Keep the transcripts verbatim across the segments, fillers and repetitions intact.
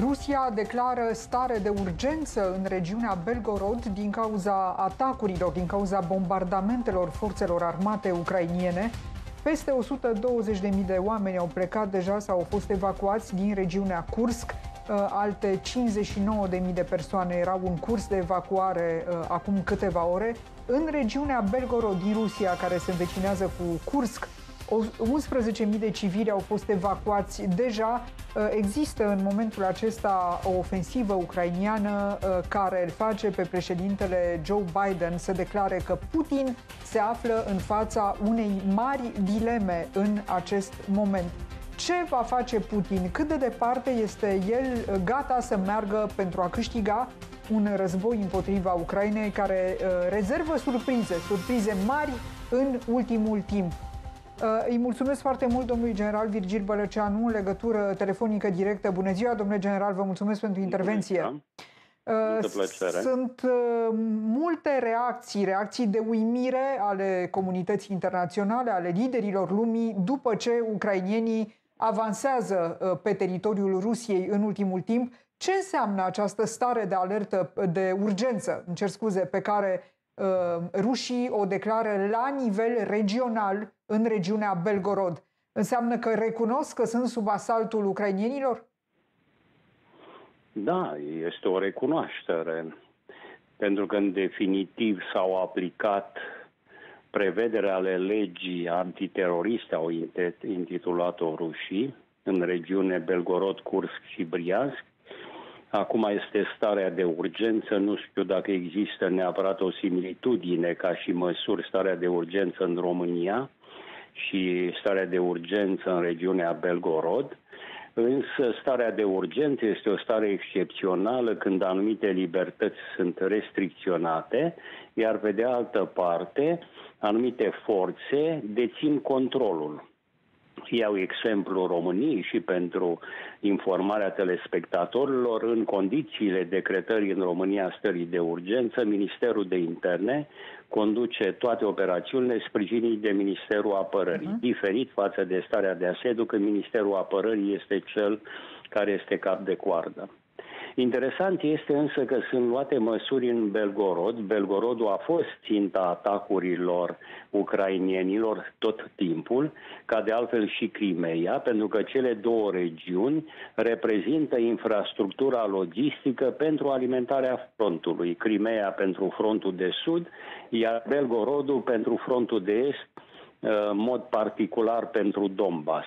Rusia declară stare de urgență în regiunea Belgorod din cauza atacurilor, din cauza bombardamentelor forțelor armate ucrainiene. Peste o sută douăzeci de mii de oameni au plecat deja sau au fost evacuați din regiunea Kursk. Alte cincizeci și nouă de mii de persoane erau în curs de evacuare acum câteva ore. În regiunea Belgorod din Rusia, care se învecinează cu Kursk, unsprezece mii de civili au fost evacuați deja. Există în momentul acesta o ofensivă ucrainiană care îl face pe președintele Joe Biden să declare că Putin se află în fața unei mari dileme în acest moment. Ce va face Putin? Cât de departe este el gata să meargă pentru a câștiga un război împotriva Ucrainei care rezervă surprize, surprize mari în ultimul timp? Îi mulțumesc foarte mult domnului general Virgil Bălăceanu în legătură telefonică directă. Bună ziua, domnule general, vă mulțumesc pentru intervenție. Sunt multe reacții, reacții de uimire ale comunității internaționale, ale liderilor lumii, după ce ucrainienii avansează pe teritoriul Rusiei în ultimul timp. Ce înseamnă această stare de alertă, de urgență, îmi cer scuze, pe care uh, rușii o declară la nivel regional în regiunea Belgorod? Înseamnă că recunosc că sunt sub asaltul ucrainienilor? Da, este o recunoaștere. Pentru că, în definitiv, s-au aplicat prevedere ale legii antiteroriste, au intitulat-o rușii, în regiune Belgorod, Kursk și Briansk. Acum este starea de urgență, nu știu dacă există neapărat o similitudine ca și măsuri, starea de urgență în România și starea de urgență în regiunea Belgorod. Însă starea de urgență este o stare excepțională când anumite libertăți sunt restricționate, iar pe de altă parte anumite forțe dețin controlul. Iau exemplul României și pentru informarea telespectatorilor, în condițiile decretării în România stării de urgență, Ministerul de Interne conduce toate operațiunile sprijinite de Ministerul Apărării, uh-huh. diferit față de starea de asediu, când Ministerul Apărării este cel care este cap de coardă. Interesant este însă că sunt luate măsuri în Belgorod. Belgorodul a fost ținta atacurilor ucrainienilor tot timpul, ca de altfel și Crimeea, pentru că cele două regiuni reprezintă infrastructura logistică pentru alimentarea frontului. Crimeea pentru frontul de sud, iar Belgorodul pentru frontul de est, în mod particular pentru Donbass.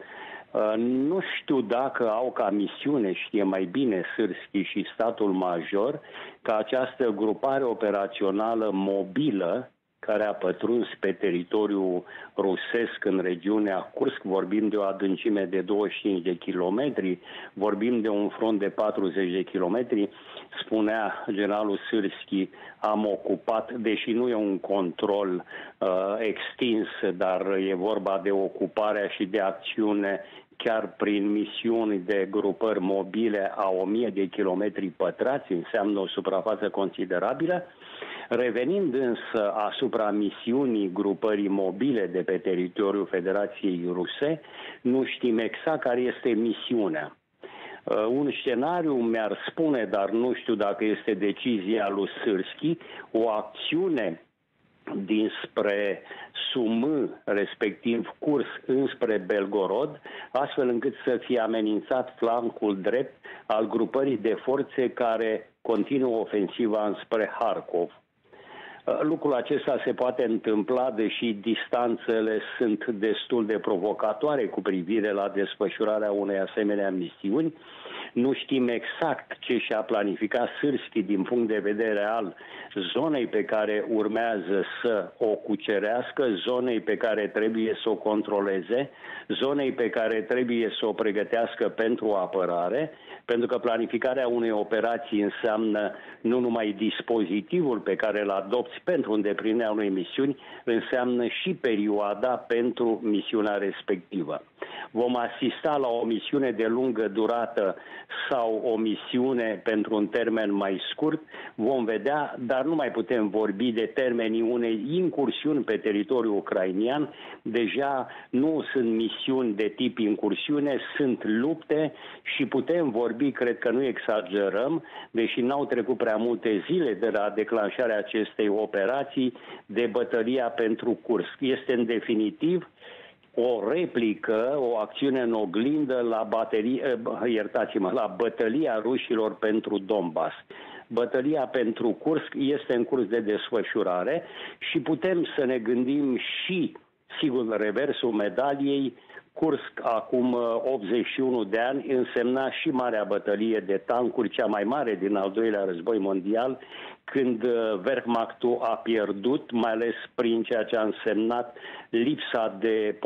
Nu știu dacă au ca misiune, știe mai bine Sârski și statul major, ca această grupare operațională mobilă care a pătruns pe teritoriul rusesc în regiunea Kursk, vorbim de o adâncime de douăzeci și cinci de kilometri, vorbim de un front de patruzeci de kilometri, spunea generalul Sârski, am ocupat, deși nu e un control uh, extins, dar e vorba de ocuparea și de acțiune chiar prin misiuni de grupări mobile a o mie de kilometri pătrați, înseamnă o suprafață considerabilă. Revenind însă asupra misiunii grupării mobile de pe teritoriul Federației Ruse, nu știm exact care este misiunea. Un scenariu mi-ar spune, dar nu știu dacă este decizia lui Sârski, o acțiune dinspre Sumâ, respectiv Kursk, înspre Belgorod, astfel încât să fie amenințat flancul drept al grupării de forțe care continuă ofensiva înspre Harkov. Lucrul acesta se poate întâmpla, deși distanțele sunt destul de provocatoare cu privire la desfășurarea unei asemenea misiuni. Nu știm exact ce și-a planificat Sârski din punct de vedere al zonei pe care urmează să o cucerească, zonei pe care trebuie să o controleze, zonei pe care trebuie să o pregătească pentru apărare, pentru că planificarea unei operații înseamnă nu numai dispozitivul pe care îl adopți pentru îndeplinirea unei misiuni, înseamnă și perioada pentru misiunea respectivă. Vom asista la o misiune de lungă durată sau o misiune pentru un termen mai scurt, vom vedea, dar nu mai putem vorbi de termenii unei incursiuni pe teritoriul ucrainian. Deja nu sunt misiuni de tip incursiune, sunt lupte și putem vorbi, cred că nu exagerăm, deși n-au trecut prea multe zile de la declanșarea acestei operații, de bătălia pentru Kursk. Este în definitiv o replică, o acțiune în oglindă la, baterie, iertați-mă, la bătălia rușilor pentru Donbass. Bătălia pentru Kursk este în curs de desfășurare și putem să ne gândim și, sigur, reversul medaliei. Kursk, acum optzeci și unu de ani, însemna și marea bătălie de tancuri, cea mai mare din al doilea război mondial, când Wehrmachtul a pierdut, mai ales prin ceea ce a însemnat lipsa de,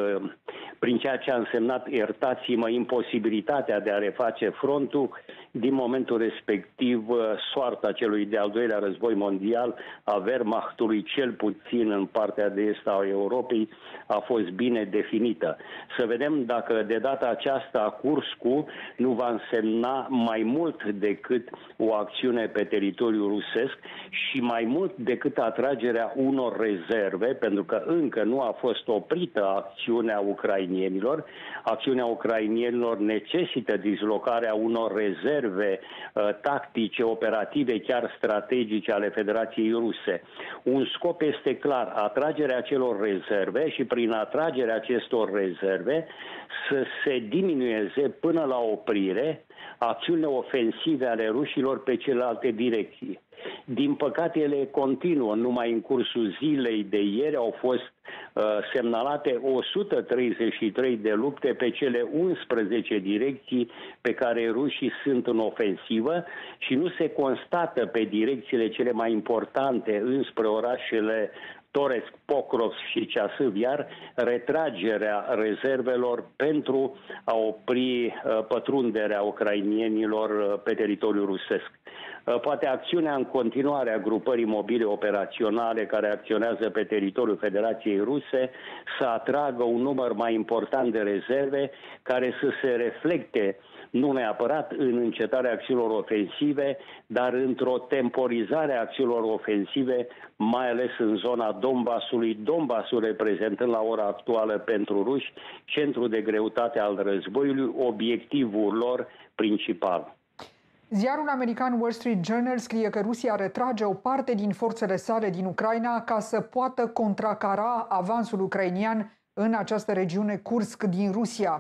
prin ceea ce a însemnat, iertați-mă, imposibilitatea de a reface frontul. Din momentul respectiv, soarta celui de-al doilea război mondial a Wehrmachtului, cel puțin în partea de est a Europei, a fost bine definită. Să vedem dacă de data aceasta Kurskul nu va însemna mai mult decât o acțiune pe teritoriul rusesc și mai mult decât atragerea unor rezerve, pentru că încă nu a fost oprită acțiunea ucrainienilor. Acțiunea ucrainienilor necesită dislocarea unor rezerve uh, tactice, operative, chiar strategice ale Federației Ruse. Un scop este clar, atragerea celor rezerve și prin atragerea acestor rezerve să se diminueze până la oprire acțiunile ofensive ale rușilor pe celelalte direcții. Din păcate, ele continuă. Numai în cursul zilei de ieri au fost uh, semnalate o sută treizeci și trei de lupte pe cele unsprezece direcții pe care rușii sunt în ofensivă și nu se constată pe direcțiile cele mai importante înspre orașele Toretsk, Pokrovsk și Ceasâv, iar retragerea rezervelor pentru a opri uh, pătrunderea ucrainienilor uh, pe teritoriul rusesc. Uh, poate acțiunea în continuare a grupării mobile operaționale care acționează pe teritoriul Federației Ruse să atragă un număr mai important de rezerve care să se reflecte nu neapărat în încetarea acțiunilor ofensive, dar într-o temporizare a acțiunilor ofensive, mai ales în zona Donbassului, Donbassul reprezentând la ora actuală pentru ruși centrul de greutate al războiului, obiectivul lor principal. Ziarul american Wall Street Journal scrie că Rusia retrage o parte din forțele sale din Ucraina ca să poată contracara avansul ucrainian în această regiune Kursk din Rusia.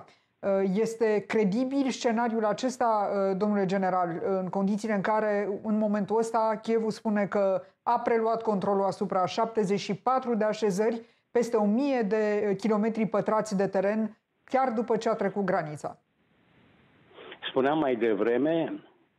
Este credibil scenariul acesta, domnule general, în condițiile în care, în momentul ăsta, Kievul spune că a preluat controlul asupra șaptezeci și patru de așezări, peste o mie de kilometri pătrați de teren, chiar după ce a trecut granița? Spuneam mai devreme,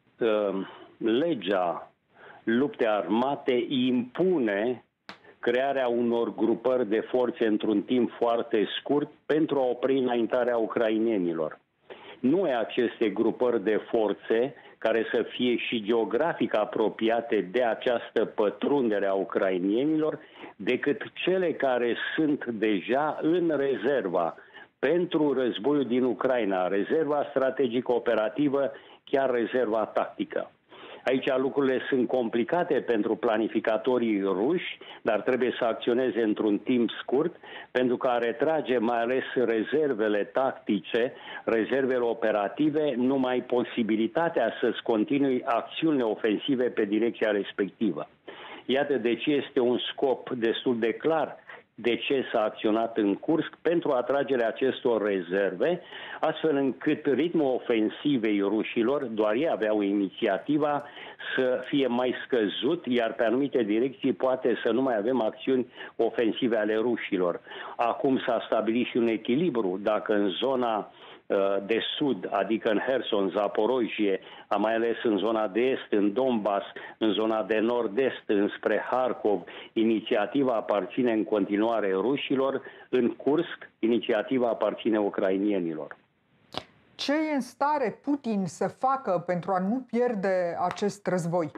legea luptei armate impune crearea unor grupări de forțe într-un timp foarte scurt pentru a opri înaintarea ucrainenilor. Nu e aceste grupări de forțe care să fie și geografic apropiate de această pătrundere a ucrainienilor, decât cele care sunt deja în rezerva pentru războiul din Ucraina, rezerva strategică operativă, chiar rezerva tactică. Aici lucrurile sunt complicate pentru planificatorii ruși, dar trebuie să acționeze într-un timp scurt, pentru că a retrage mai ales rezervele tactice, rezervele operative, numai posibilitatea să-ți continui acțiunile ofensive pe direcția respectivă. Iată de ce este un scop destul de clar de ce s-a acționat în Kursk pentru atragerea acestor rezerve, astfel încât ritmul ofensivei rușilor, doar ei aveau inițiativa, să fie mai scăzut, iar pe anumite direcții poate să nu mai avem acțiuni ofensive ale rușilor. Acum s-a stabilit și un echilibru, dacă în zona de sud, adică în Herson, Zaporojie, mai ales în zona de est, în Donbass, în zona de nord-est, înspre Harkov, inițiativa aparține în continuare rușilor, în Kursk, inițiativa aparține ucrainienilor. Ce e în stare Putin să facă pentru a nu pierde acest război?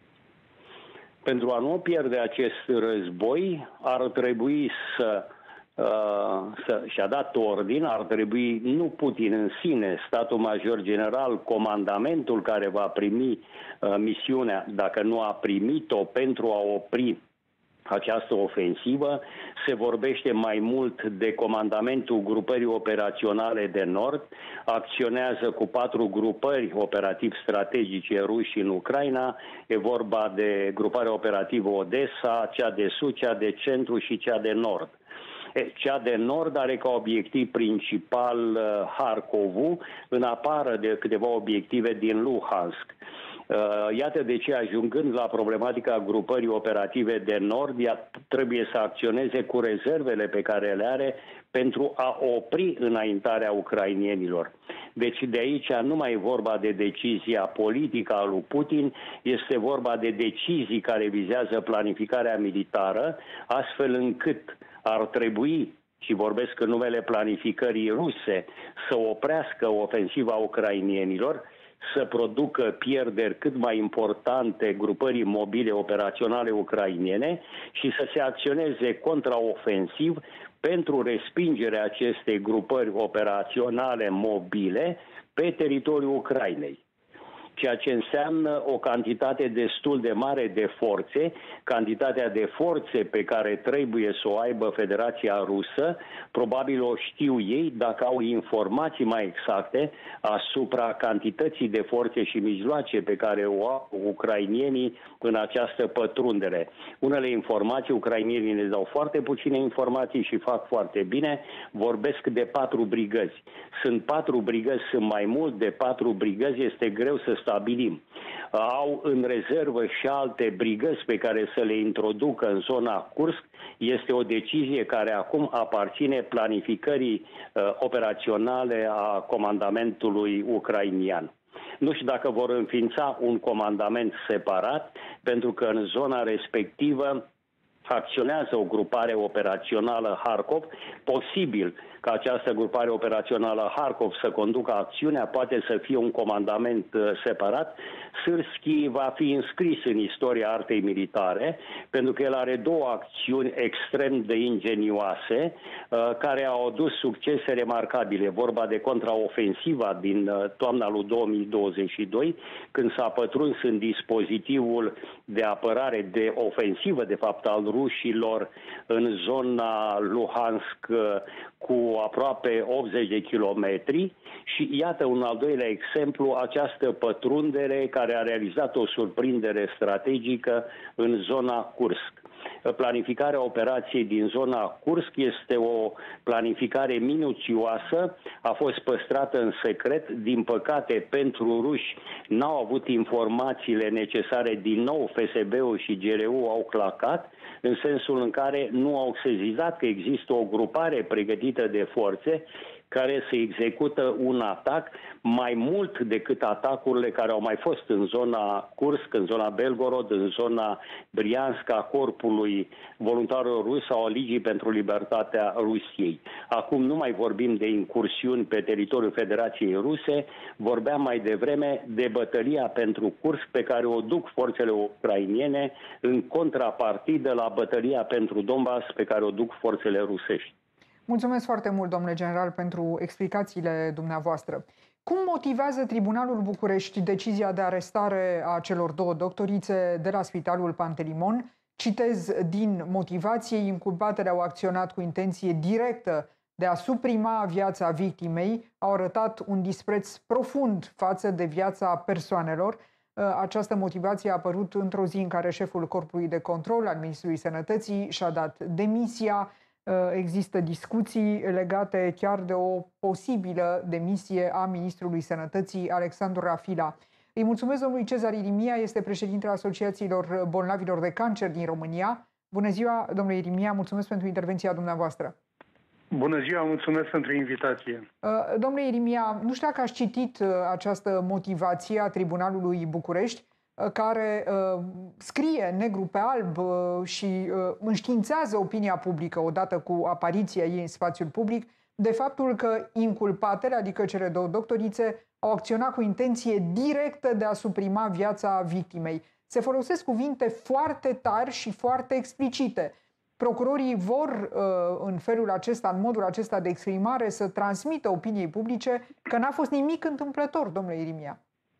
Pentru a nu pierde acest război, ar trebui să și-a dat ordin, ar trebui nu Putin în sine, statul major general, comandamentul care va primi misiunea, dacă nu a primit-o pentru a opri această ofensivă. Se vorbește mai mult de comandamentul grupării operaționale de nord, acționează cu patru grupări operativ strategice ruși în Ucraina, e vorba de gruparea operativă Odessa, cea de sud, cea de centru și cea de nord. Cea de nord are ca obiectiv principal Harkovul, în afară de câteva obiective din Luhansk. Iată de ce, ajungând la problematica grupării operative de nord, ea trebuie să acționeze cu rezervele pe care le are pentru a opri înaintarea ucrainienilor. Deci de aici nu mai e vorba de decizia politică a lui Putin, este vorba de decizii care vizează planificarea militară, astfel încât ar trebui, și vorbesc în numele planificării ruse, să oprească ofensiva ucrainienilor, să producă pierderi cât mai importante grupării mobile operaționale ucrainene și să se acționeze contraofensiv pentru respingerea acestei grupări operaționale mobile pe teritoriul Ucrainei. Ceea ce înseamnă o cantitate destul de mare de forțe, cantitatea de forțe pe care trebuie să o aibă Federația Rusă, probabil o știu ei dacă au informații mai exacte asupra cantității de forțe și mijloace pe care o au ucrainienii în această pătrundere. Unele informații, ucrainienii ne dau foarte puține informații și fac foarte bine, vorbesc de patru brigăzi. Sunt patru brigăzi, sunt mai mult de patru brigăzi, este greu să stabilim. Au în rezervă și alte brigăzi pe care să le introducă în zona Kursk. Este o decizie care acum aparține planificării uh, operaționale a comandamentului ucrainian. Nu știu dacă vor înființa un comandament separat, pentru că în zona respectivă acționează o grupare operațională Harkov, posibil ca această grupare operațională Harkov să conducă acțiunea, poate să fie un comandament separat. Sârski va fi înscris în istoria artei militare, pentru că el are două acțiuni extrem de ingenioase, care au adus succese remarcabile. Vorba de contraofensiva din toamna lui două mii douăzeci și doi, când s-a pătruns în dispozitivul de apărare de ofensivă, de fapt, al rușilor în zona Luhansk cu aproape optzeci de kilometri și iată un al doilea exemplu, această pătrundere care a realizat o surprindere strategică în zona Kursk. Planificarea operației din zona Kursk este o planificare minuțioasă, a fost păstrată în secret. Din păcate, pentru ruși n-au avut informațiile necesare. Din nou, F S B-ul și G R U au clacat, în sensul în care nu au sezizat că există o grupare pregătită de forțe care se execută un atac mai mult decât atacurile care au mai fost în zona Kursk, în zona Belgorod, în zona Briansk, a Corpului Voluntarilor Ruși sau a Ligii pentru Libertatea Rusiei. Acum nu mai vorbim de incursiuni pe teritoriul Federației Ruse, vorbeam mai devreme de bătălia pentru Kursk pe care o duc forțele ucrainiene în contrapartidă la bătălia pentru Donbass pe care o duc forțele rusești. Mulțumesc foarte mult, domnule general, pentru explicațiile dumneavoastră. Cum motivează Tribunalul București decizia de arestare a celor două doctorițe de la Spitalul Pantelimon? Citez din motivație: inculpatele au acționat cu intenție directă de a suprima viața victimei, au arătat un dispreț profund față de viața persoanelor. Această motivație a apărut într-o zi în care șeful Corpului de Control al Ministrului Sănătății și-a dat demisia. Există discuții legate chiar de o posibilă demisie a Ministrului Sănătății, Alexandru Rafila. Îi mulțumesc domnului Cezar Irimia, este președintele Asociațiilor Bolnavilor de Cancer din România. Bună ziua, domnule Irimia, mulțumesc pentru intervenția dumneavoastră. Bună ziua, mulțumesc pentru invitație. Domnule Irimia, nu știu dacă ați citit această motivație a Tribunalului București, care uh, scrie negru pe alb uh, și uh, înștiințează opinia publică odată cu apariția ei în spațiul public de faptul că inculpatele, adică cele două doctorițe, au acționat cu intenție directă de a suprima viața victimei. Se folosesc cuvinte foarte tari și foarte explicite. procurorii vor în felul acesta, în modul acesta de exprimare, să transmită opiniei publice că n-a fost nimic întâmplător, domnule Irimia.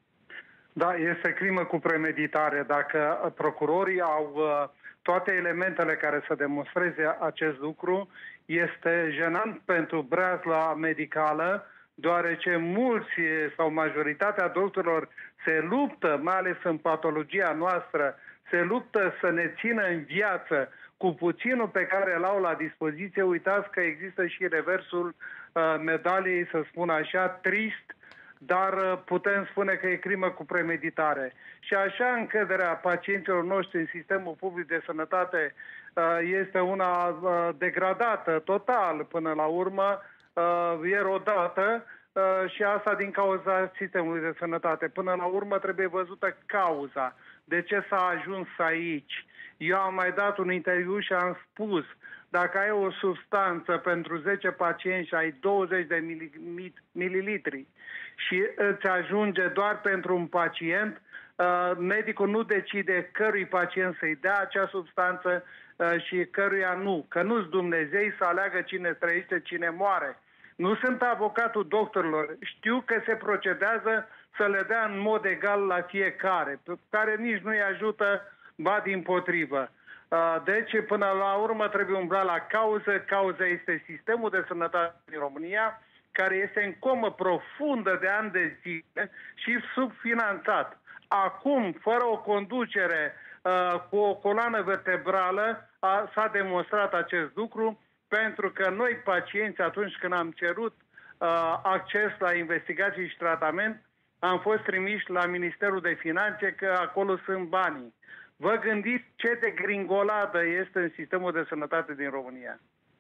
Da, este crimă cu premeditare. Dacă procurorii au toate elementele care să demonstreze acest lucru, este jenant pentru breazla medicală, deoarece mulți sau majoritatea doctorilor se luptă, mai ales în patologia noastră, se luptă să ne țină în viață cu puținul pe care îl au la dispoziție. Uitați că există și reversul uh, medaliei, să spun așa, trist, dar uh, putem spune că e crimă cu premeditare. Și așa încrederea pacienților noștri în sistemul public de sănătate uh, este una uh, degradată total până la urmă, uh, erodată, uh, și asta din cauza sistemului de sănătate. Până la urmă trebuie văzută cauza. De ce s-a ajuns aici? Eu am mai dat un interviu și am spus, dacă ai o substanță pentru zece pacienți și ai douăzeci de mililitri și îți ajunge doar pentru un pacient, medicul nu decide cărui pacient să-i dea acea substanță și căruia nu. Că nu-s Dumnezei să aleagă cine trăiește, cine moare. Nu sunt avocatul doctorilor. Știu că se procedează să le dea în mod egal la fiecare, care nici nu-i ajută, ba dimpotrivă. Deci, până la urmă, trebuie umbla la cauză. Cauza este sistemul de sănătate din România, care este în comă profundă de ani de zile și subfinanțat. Acum, fără o conducere cu o coloană vertebrală, s-a demonstrat acest lucru, pentru că noi, pacienți, atunci când am cerut acces la investigații și tratament, am fost trimiși la Ministerul de Finanțe, că acolo sunt banii. Vă gândiți ce degringoladă este în sistemul de sănătate din România?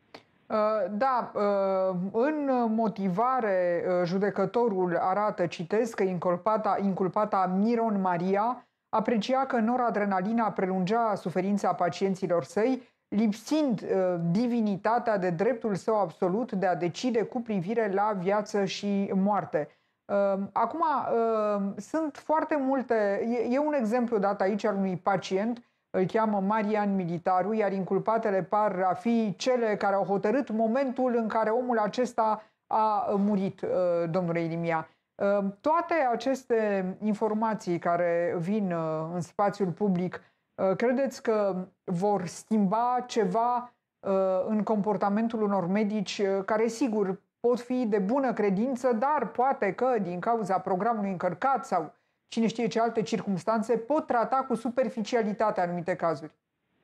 Da, în motivare judecătorul arată, citesc, că inculpata, inculpata Miron Maria aprecia că noradrenalina prelungea suferința pacienților săi, lipsind divinitatea de dreptul său absolut de a decide cu privire la viață și moarte. Acum, sunt foarte multe... E un exemplu dat aici al unui pacient, îl cheamă Marian Militaru, iar inculpatele par a fi cele care au hotărât momentul în care omul acesta a murit, domnule Irimia. Toate aceste informații care vin în spațiul public, credeți că vor schimba ceva în comportamentul unor medici care, sigur, pot fi de bună credință, dar poate că din cauza programului încărcat sau cine știe ce alte circumstanțe pot trata cu superficialitate anumite cazuri?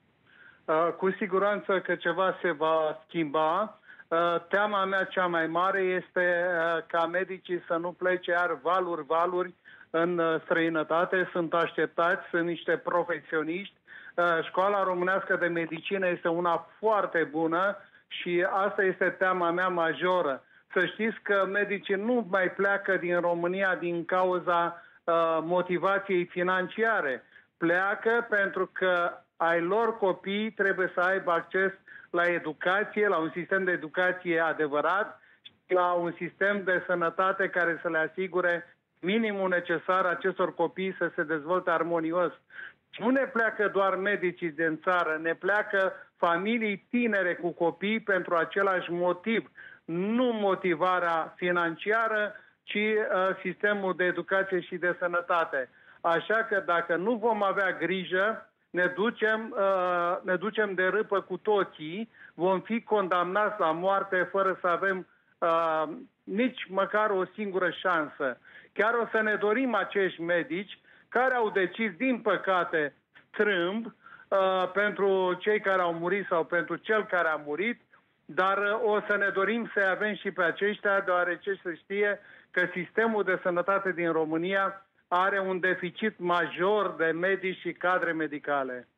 Cu siguranță că ceva se va schimba. Teama mea cea mai mare este ca medicii să nu plece iar valuri, valuri în străinătate. Sunt așteptați, sunt niște profesioniști. Școala românească de medicină este una foarte bună și asta este teama mea majoră. Să știți că medicii nu mai pleacă din România din cauza uh, motivației financiare. Pleacă pentru că ai lor copii trebuie să aibă acces la educație, la un sistem de educație adevărat și la un sistem de sănătate care să le asigure minimul necesar acestor copii să se dezvolte armonios. Nu ne pleacă doar medicii din țară, ne pleacă familii tinere cu copii pentru același motiv. Nu motivarea financiară, ci uh, sistemul de educație și de sănătate. Așa că dacă nu vom avea grijă, ne ducem, uh, ne ducem de râpă cu toții, vom fi condamnați la moarte fără să avem uh, nici măcar o singură șansă. Chiar o să ne dorim acești medici care au decis, din păcate, strâmb uh, pentru cei care au murit sau pentru cel care a murit, dar uh, o să ne dorim să avem și pe aceștia, deoarece se știe că sistemul de sănătate din România are un deficit major de medici și cadre medicale.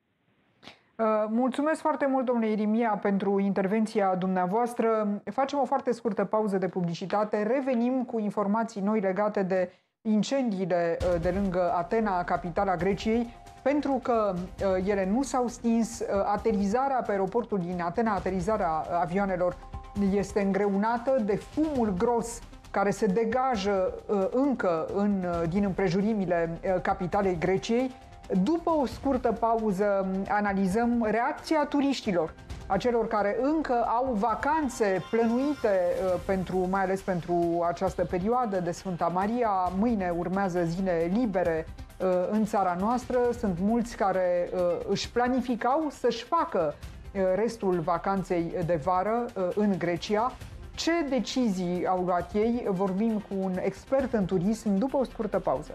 Mulțumesc foarte mult, domnule Irimia, pentru intervenția dumneavoastră. Facem o foarte scurtă pauză de publicitate. Revenim cu informații noi legate de incendiile de lângă Atena, capitala Greciei, pentru că ele nu s-au stins. Aterizarea pe aeroportul din Atena, aterizarea avioanelor, este îngreunată de fumul gros care se degajă încă în, din împrejurimile capitalei Greciei. După o scurtă pauză analizăm reacția turiștilor a celor care încă au vacanțe plănuite, pentru, mai ales pentru această perioadă de Sfânta Maria. Mâine urmează zile libere în țara noastră. Sunt mulți care își planificau să-și facă restul vacanței de vară în Grecia. Ce decizii au luat ei? Vorbim cu un expert în turism după o scurtă pauză.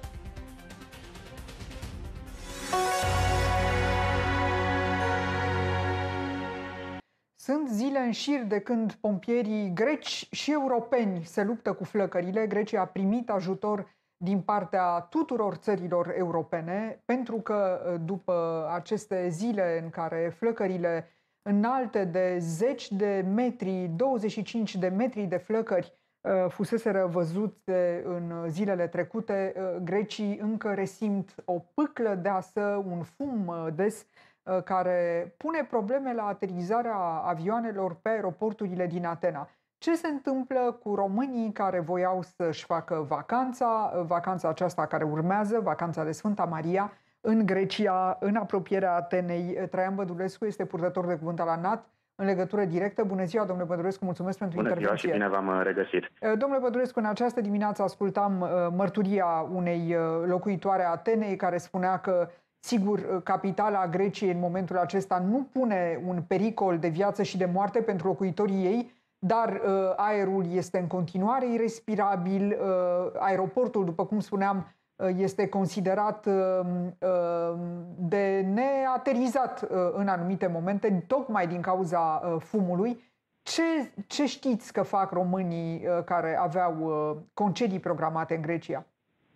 Sunt zile în șir de când pompierii greci și europeni se luptă cu flăcările. Grecia a primit ajutor din partea tuturor țărilor europene, pentru că după aceste zile în care flăcările înalte de zeci de metri, douăzeci și cinci de metri de flăcări fuseseră văzute în zilele trecute, grecii încă resimt o pâclă deasă, un fum des, care pune probleme la aterizarea avioanelor pe aeroporturile din Atena. Ce se întâmplă cu românii care voiau să-și facă vacanța, vacanța aceasta care urmează, vacanța de Sfânta Maria, în Grecia, în apropierea Atenei? Traian Bădulescu este purtător de cuvânt al ANAT, în legătură directă. Bună ziua, domnule Bădulescu, mulțumesc pentru Bună intervenție. Bună ziua și bine v-am regăsit. Domnule Bădulescu, în această dimineață ascultam mărturia unei locuitoare a Atenei care spunea că, sigur, capitala Greciei în momentul acesta nu pune un pericol de viață și de moarte pentru locuitorii ei, dar uh, aerul este în continuare irrespirabil, uh, aeroportul, după cum spuneam, uh, este considerat uh, uh, de neaterizat uh, în anumite momente, tocmai din cauza uh, fumului. Ce, ce știți că fac românii uh, care aveau uh, concedii programate în Grecia?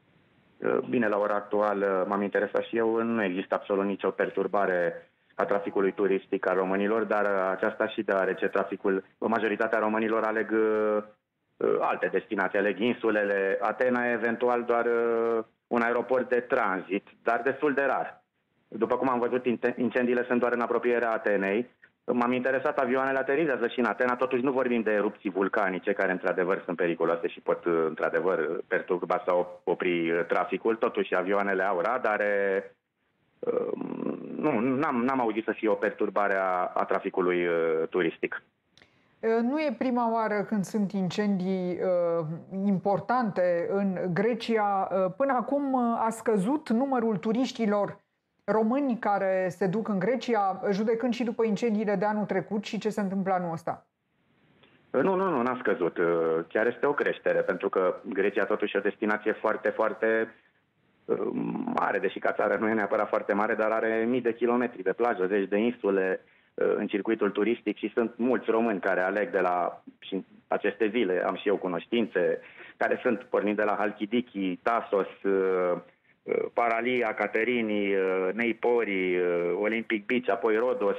Bine, la ora actuală m-am interesat și eu, nu există absolut nicio perturbare a traficului turistic al românilor, dar aceasta și deoarece traficul, majoritatea românilor aleg uh, alte destinații, aleg insulele, Atena, eventual doar uh, un aeroport de tranzit, dar destul de rar. După cum am văzut, incendiile sunt doar în apropierea Atenei. M-am interesat, avioanele aterizează și în Atena, totuși nu vorbim de erupții vulcanice, care într-adevăr sunt periculoase și pot într-adevăr perturba sau opri traficul. Totuși avioanele au radare. Nu, n-am, n-am auzit să fie o perturbare a, a traficului uh, turistic. Nu e prima oară când sunt incendii uh, importante în Grecia. Uh, până acum a scăzut numărul turiștilor români care se duc în Grecia, judecând și după incendiile de anul trecut. Și ce se întâmplă anul ăsta? Nu, nu, nu, n-a scăzut. Chiar este o creștere, pentru că Grecia totuși e o destinație foarte, foarte mare, deși ca țară nu e neapărat foarte mare, dar are mii de kilometri de plajă, zeci de insule în circuitul turistic și sunt mulți români care aleg de la și aceste zile, am și eu cunoștințe, care sunt pornind de la Halkidiki, Tasos, Paralia, Caterini, Neipori, Olympic Beach, apoi Rodos,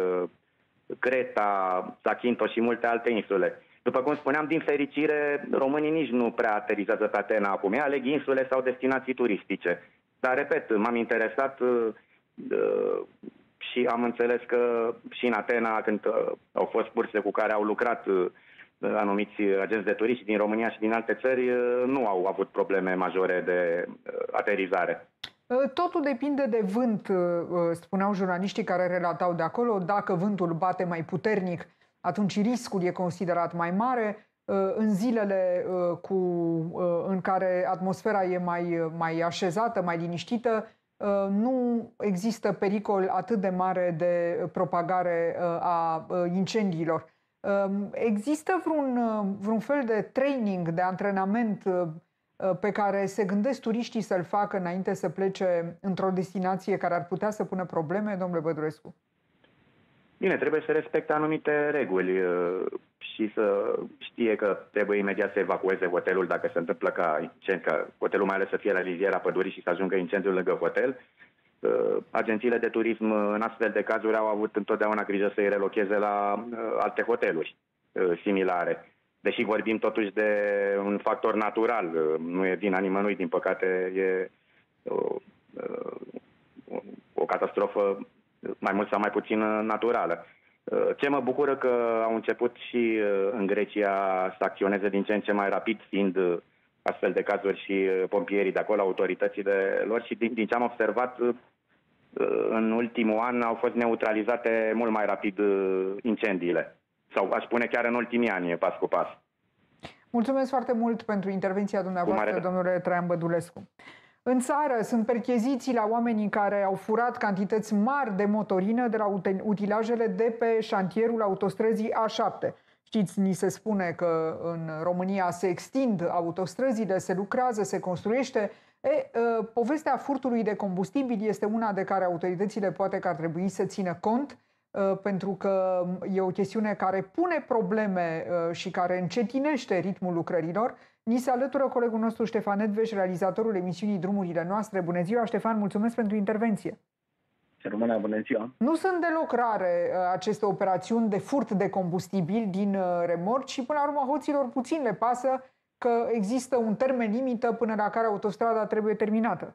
Creta, Zakynthos și multe alte insule. După cum spuneam, din fericire, românii nici nu prea aterizează pe Atena acum. Ei aleg insule sau destinații turistice. Dar, repet, m-am interesat uh, uh, și am înțeles că și în Atena, când uh, au fost burse cu care au lucrat uh, anumiți agenți de turiști din România și din alte țări, uh, nu au avut probleme majore de uh, aterizare. Totul depinde de vânt, spuneau jurnaliștii care relatau de acolo. Dacă vântul bate mai puternic, atunci riscul e considerat mai mare. În zilele cu, în care atmosfera e mai, mai așezată, mai liniștită, nu există pericol atât de mare de propagare a incendiilor. Există vreun, vreun fel de training, de antrenament pe care se gândesc turiștii să-l facă înainte să plece într-o destinație care ar putea să pună probleme, domnule Bădulescu? Bine, trebuie să respecte anumite reguli și să știe că trebuie imediat să evacueze hotelul dacă se întâmplă ca, ca hotelul mai ales să fie la riviera pădurii și să ajungă incendiul lângă hotel. Agențiile de turism în astfel de cazuri au avut întotdeauna grijă să îi relocheze la alte hoteluri similare. Deși vorbim totuși de un factor natural, nu e vina nimănui, din păcate e o, o catastrofă mai mult sau mai puțin naturală. Ce mă bucură că au început și în Grecia să acționeze din ce în ce mai rapid, fiind astfel de cazuri și pompierii de acolo, autoritățile lor, și din, din ce am observat, în ultimul an au fost neutralizate mult mai rapid incendiile. Sau aș spune chiar în ultimii ani, pas cu pas. Mulțumesc foarte mult pentru intervenția dumneavoastră, domnule Traian Bădulescu. În țară sunt percheziții la oamenii care au furat cantități mari de motorină de la utilajele de pe șantierul autostrăzii A șapte. Știți, ni se spune că în România se extind autostrăzile, se lucrează, se construiește. E, povestea furtului de combustibil este una de care autoritățile poate că ar trebui să țină cont, pentru că e o chestiune care pune probleme și care încetinește ritmul lucrărilor. Ni se alătură colegul nostru Ștefan Nedveș, realizatorul emisiunii Drumurile Noastre. Bună ziua, Ștefan, mulțumesc pentru intervenție. România, bună ziua. Nu sunt deloc rare aceste operațiuni de furt de combustibil din remorci și până la urmă hoților puțin le pasă că există un termen limită până la care autostrada trebuie terminată.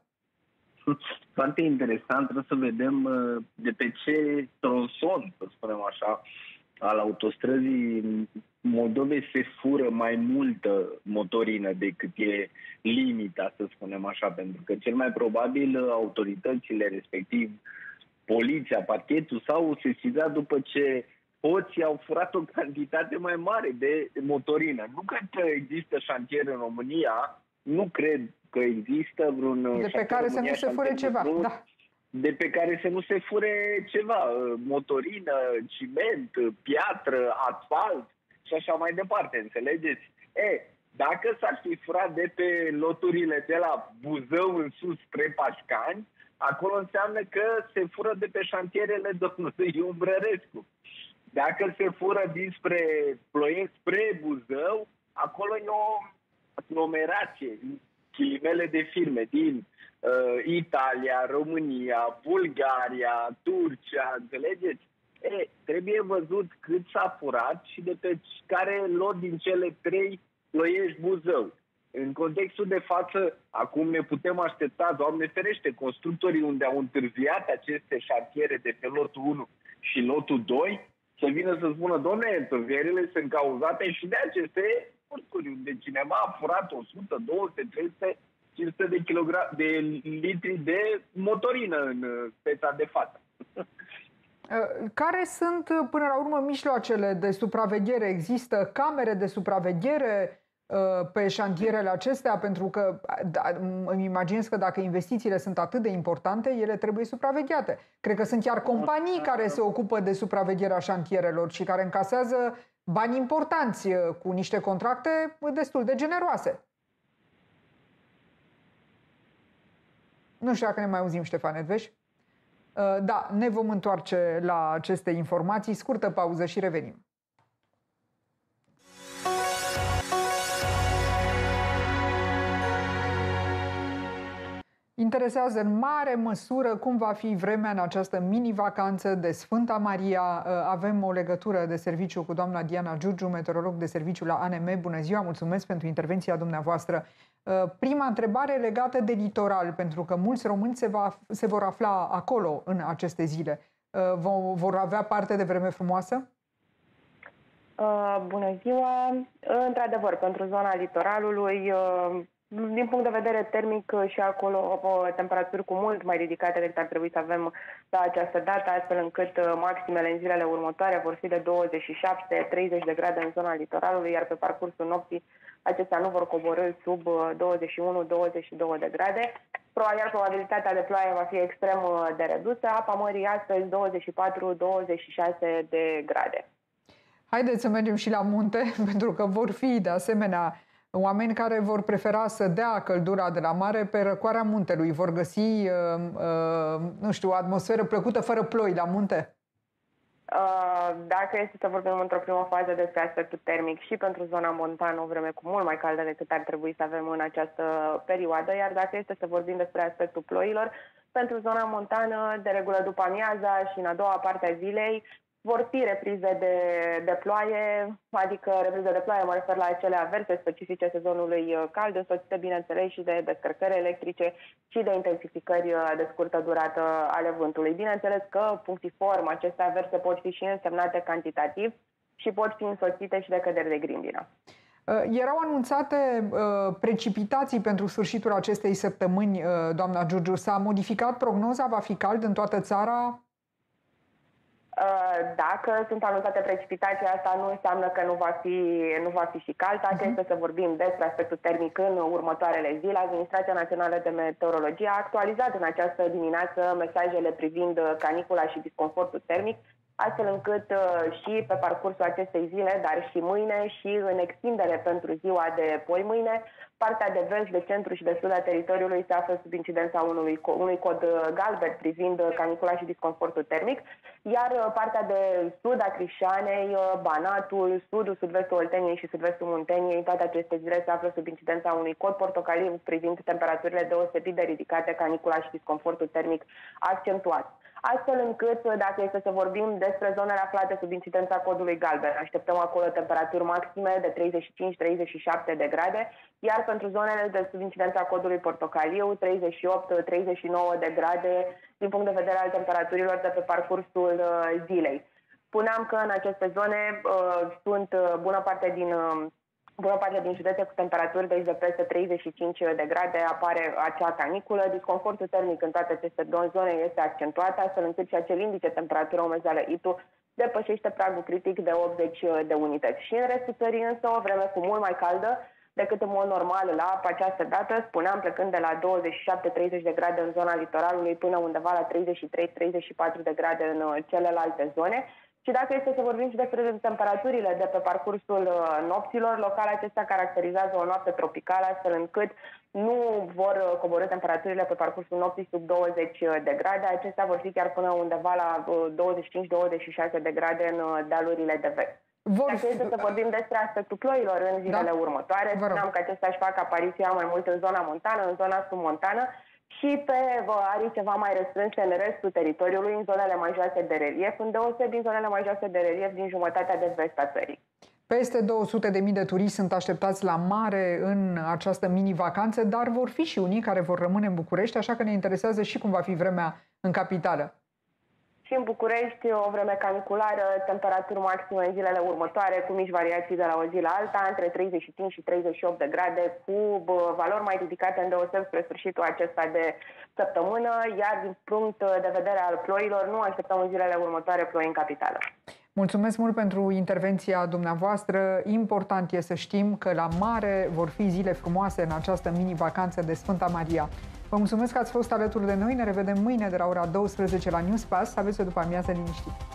Foarte interesant, trebuie să vedem de pe ce tronson, să spunem așa, al autostrăzii Moldovei se fură mai multă motorină decât e limita, să spunem așa, pentru că cel mai probabil autoritățile, respectiv poliția, parchetul, s-au sesizat după ce hoții au furat o cantitate mai mare de motorină. Nu cred că există șantier în România, nu cred că există vreun de pe care să nu se fure ceva, vreun, da. de pe care să nu se fure ceva, motorină, ciment, piatră, asfalt și așa mai departe, înțelegeți? E, dacă s-ar fi furat de pe loturile de la Buzău în sus spre Pașcani, acolo înseamnă că se fură de pe șantierele domnului Ion Brărescu. Dacă se fură dinspre Ploiești spre Buzău, acolo e o aglomerație, ghilimele de firme din uh, Italia, România, Bulgaria, Turcia, înțelegeți? E, trebuie văzut cât s-a furat și de pe care lot din cele trei Ploiești, Buzău. În contextul de față, acum ne putem aștepta, Doamne ferește, constructorii unde au întârziat aceste șantiere de pe lotul unu și lotul doi, să vină să spună, dom'le, întârzierile sunt cauzate și de aceste furturi, unde cineva a furat o sută, două sute, trei sute, cinci sute de, kilograme, de litri de motorină în speța de față. Care sunt, până la urmă, mijloacele de supraveghere? Există camere de supraveghere pe șantierele acestea? Pentru că îmi imaginez că dacă investițiile sunt atât de importante, ele trebuie supravegheate. Cred că sunt chiar companii care se ocupă de supravegherea șantierelor și care încasează bani importanți cu niște contracte destul de generoase. Nu știu dacă ne mai auzim, Ștefan Nedveș. Da, ne vom întoarce la aceste informații. Scurtă pauză și revenim. Interesează în mare măsură cum va fi vremea în această mini-vacanță de Sfânta Maria. Avem o legătură de serviciu cu doamna Diana Giurgiu, meteorolog de serviciu la A N M. Bună ziua, mulțumesc pentru intervenția dumneavoastră. Prima întrebare legată de litoral, pentru că mulți români se, va, se vor afla acolo în aceste zile. Vor avea parte de vreme frumoasă? Uh, bună ziua! Într-adevăr, pentru zona litoralului, uh, din punct de vedere termic și acolo uh, temperaturi cu mult mai ridicate decât ar trebui să avem la această dată, astfel încât uh, maximele în zilele următoare vor fi de douăzeci și șapte treizeci de grade în zona litoralului, iar pe parcursul nopții acestea nu vor coborî sub douăzeci și unu douăzeci și două de grade. Iar probabilitatea de ploaie va fi extrem de redusă. Apa mării astăzi douăzeci și patru douăzeci și șase de grade. Haideți să mergem și la munte, pentru că vor fi de asemenea oameni care vor prefera să dea căldura de la mare pe răcoarea muntelui. Vor găsi, uh, uh, nu știu, o atmosferă plăcută fără ploi la munte? Dacă este să vorbim într-o primă fază despre aspectul termic și pentru zona montană, o vreme cu mult mai caldă decât ar trebui să avem în această perioadă, iar dacă este să vorbim despre aspectul ploilor, pentru zona montană, de regulă după amiaza și în a doua parte a zilei, vor fi reprize de, de ploaie, adică reprize de ploaie, mă refer la acele averse specifice sezonului cald, însoțite, bineînțeles, și de descărcări electrice și de intensificări de scurtă durată ale vântului. Bineînțeles că, punctiform, aceste averse pot fi și însemnate cantitativ și pot fi însoțite și de căderi de grindină. Erau anunțate precipitații pentru sfârșitul acestei săptămâni, doamna Giurgiu. S-a modificat prognoza? Va fi cald în toată țara? Dacă sunt anunțate precipitații, asta nu înseamnă că nu va fi, nu va fi și cald. Dacă uh-huh. este să vorbim despre aspectul termic în următoarele zile, Administrația Națională de Meteorologie a actualizat în această dimineață mesajele privind canicula și disconfortul termic, astfel încât și pe parcursul acestei zile, dar și mâine și în extindere pentru ziua de poi mâine, partea de vest, de centru și de sud a teritoriului se află sub incidența unui, unui cod galben privind canicula și disconfortul termic, iar partea de sud a Crișanei, Banatul, sudul, sud-vestul Olteniei și sud-vestul Munteniei, toate aceste zile se află sub incidența unui cod portocaliu privind temperaturile deosebit de ridicate, canicula și disconfortul termic accentuat. Astfel încât, dacă este să vorbim despre zonele aflate sub incidența codului galben, așteptăm acolo temperaturi maxime de treizeci și cinci treizeci și șapte de grade, iar pentru zonele de sub incidența codului portocaliu, treizeci și opt treizeci și nouă de grade din punct de vedere al temperaturilor de pe parcursul zilei. Spuneam că în aceste zone uh, sunt uh, bună parte din... Uh, Bună parte din județe cu temperaturi de, de peste treizeci și cinci de grade apare acea caniculă. Disconfortul termic în toate aceste două zone este accentuat, astfel încât și acel indice temperatură umezeală I T U depășește pragul critic de optzeci de unități. Și în restul țării însă o vreme cu mult mai caldă decât în mod normal la această dată, spuneam, plecând de la douăzeci și șapte treizeci de grade în zona litoralului până undeva la treizeci și trei treizeci și patru de grade în celelalte zone. Și dacă este să vorbim și despre temperaturile de pe parcursul nopților, local acestea caracterizează o noapte tropicală, astfel încât nu vor coborî temperaturile pe parcursul nopții sub douăzeci de grade. Acestea vor fi chiar până undeva la douăzeci și cinci douăzeci și șase de grade în dealurile de vest. Vor... Dacă este să vorbim despre aspectul ploilor în zilele da. următoare, spuneam că acestea își fac apariția mai mult în zona montană, în zona submontană, și pe arii ceva mai restrânse în restul teritoriului, în zonele mai joase de relief, îndeosebi din zonele mai joase de relief din jumătatea de vest a țării. Peste două sute de mii de turiști sunt așteptați la mare în această mini-vacanță, dar vor fi și unii care vor rămâne în București, așa că ne interesează și cum va fi vremea în capitală. Și în București, o vreme caniculară, temperaturi maxime în zilele următoare, cu mici variații de la o zi la alta, între treizeci și cinci și treizeci și opt de grade, cu valori mai ridicate îndeoseb spre sfârșitul acesta de săptămână, iar din punct de vedere al ploilor, nu așteptăm în zilele următoare ploi în capitală. Mulțumesc mult pentru intervenția dumneavoastră. Important e să știm că la mare vor fi zile frumoase în această mini-vacanță de Sfânta Maria. Vă mulțumesc că ați fost alături de noi. Ne revedem mâine de la ora douăsprezece la Newspass. Să aveți o după amiază liniștită.